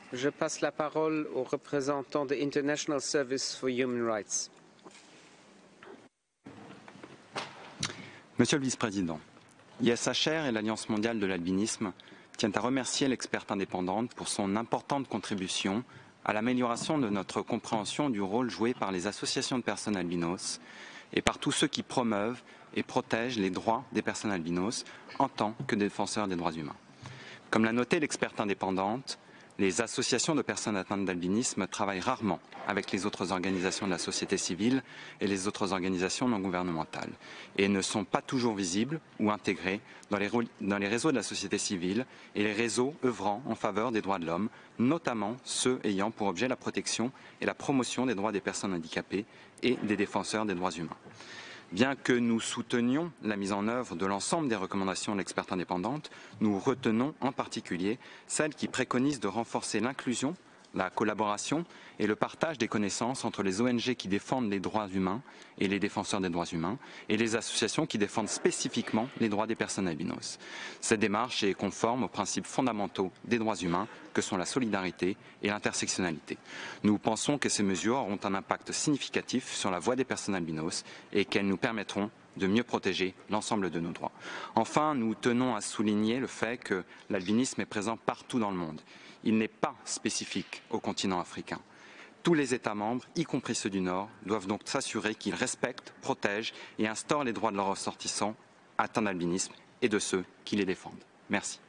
Je passe la parole au représentant de International Service for Human Rights. Monsieur le Vice-président, ISHR et l'Alliance mondiale de l'albinisme tiennent à remercier l'experte indépendante pour son importante contribution à l'amélioration de notre compréhension du rôle joué par les associations de personnes albinos et par tous ceux qui promeuvent et protègent les droits des personnes albinos en tant que défenseurs des droits humains. Comme l'a noté l'experte indépendante, les associations de personnes atteintes d'albinisme travaillent rarement avec les autres organisations de la société civile et les autres organisations non gouvernementales et ne sont pas toujours visibles ou intégrées dans les réseaux de la société civile et les réseaux œuvrant en faveur des droits de l'homme, notamment ceux ayant pour objet la protection et la promotion des droits des personnes handicapées et des défenseurs des droits humains. Bien que nous soutenions la mise en œuvre de l'ensemble des recommandations de l'experte indépendante, nous retenons en particulier celles qui préconisent de renforcer l'inclusion, la collaboration et le partage des connaissances entre les ONG qui défendent les droits humains et les défenseurs des droits humains et les associations qui défendent spécifiquement les droits des personnes albinos. Cette démarche est conforme aux principes fondamentaux des droits humains que sont la solidarité et l'intersectionnalité. Nous pensons que ces mesures auront un impact significatif sur la voix des personnes albinos et qu'elles nous permettront de mieux protéger l'ensemble de nos droits. Enfin, nous tenons à souligner le fait que l'albinisme est présent partout dans le monde. Il n'est pas spécifique au continent africain. Tous les États membres, y compris ceux du Nord, doivent donc s'assurer qu'ils respectent, protègent et instaurent les droits de leurs ressortissants atteints d'albinisme et de ceux qui les défendent. Merci.